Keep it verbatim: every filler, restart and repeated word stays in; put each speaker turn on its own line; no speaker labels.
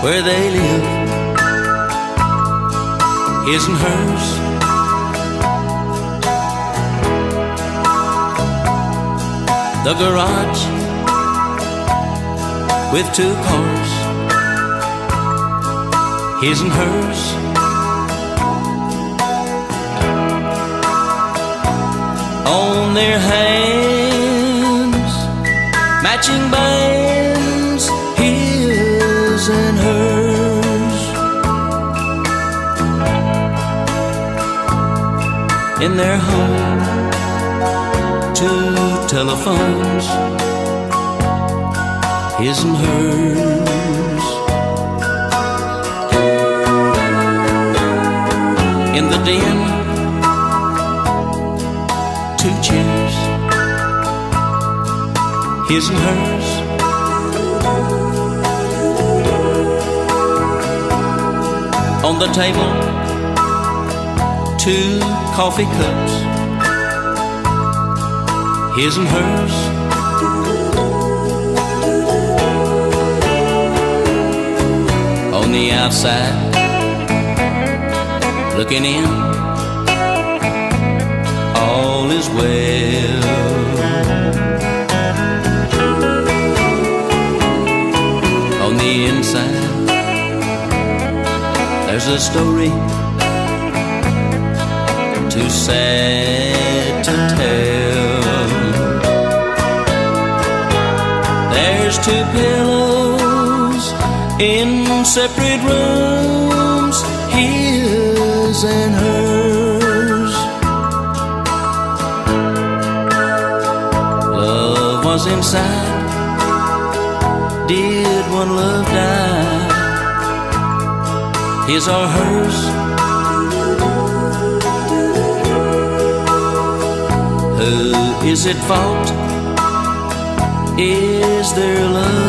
where they live, his and hers. The garage with two cars, his and hers. On their hands, matching bands, his and hers. In their home, two telephones, his and hers. In the den, two chairs, his and hers. On the table, two coffee cups, his and hers. On the outside, looking in, all is well. On the inside, there's a story too sad to tell. There's two pillows in separate rooms, his and hers. Love was inside. Did one love die? His or hers? Who is at fault? Is there love?